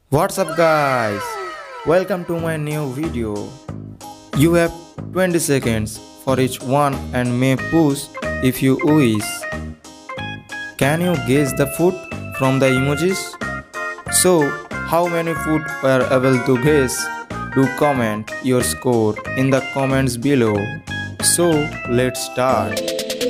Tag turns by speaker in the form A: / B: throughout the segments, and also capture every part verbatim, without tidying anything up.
A: What's up guys? Welcome to my new video. You have twenty seconds for each one and may push if you wish. Can you guess the food from the emojis? So, how many food were able to guess? Do comment your score in the comments below. So, let's start.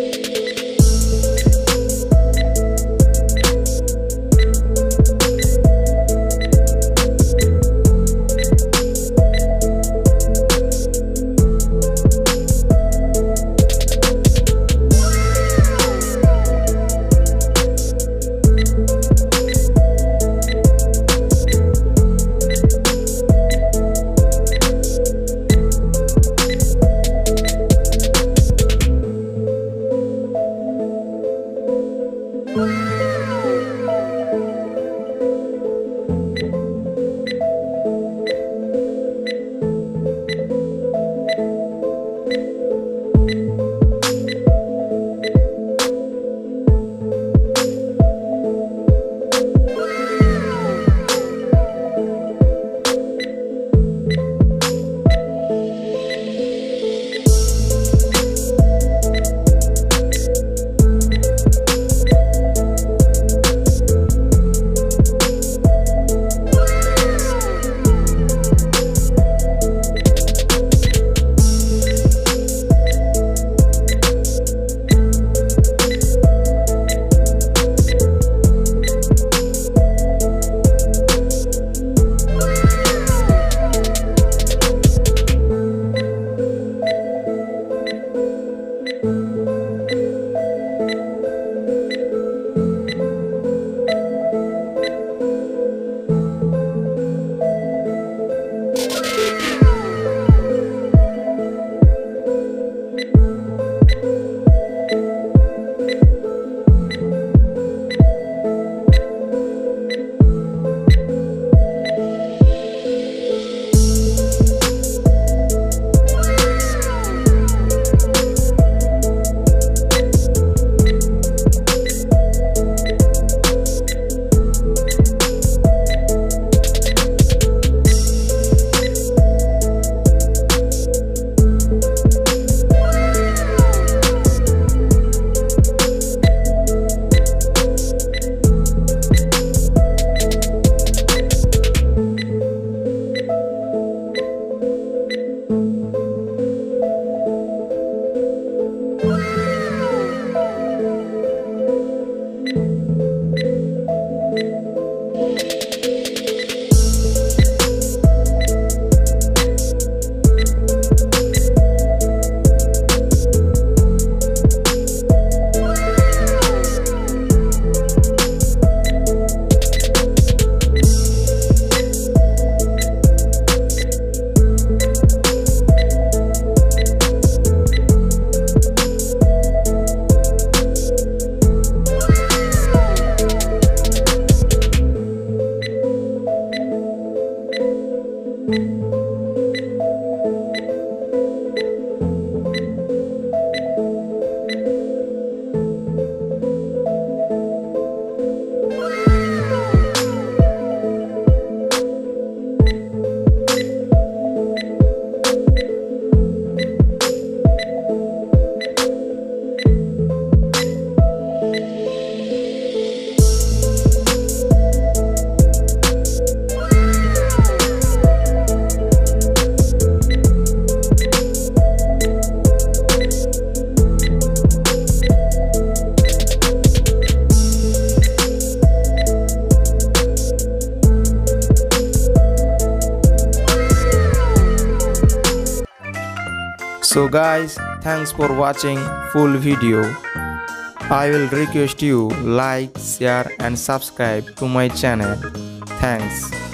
A: So guys, thanks for watching full video. I will request you like, share and subscribe to my channel. Thanks.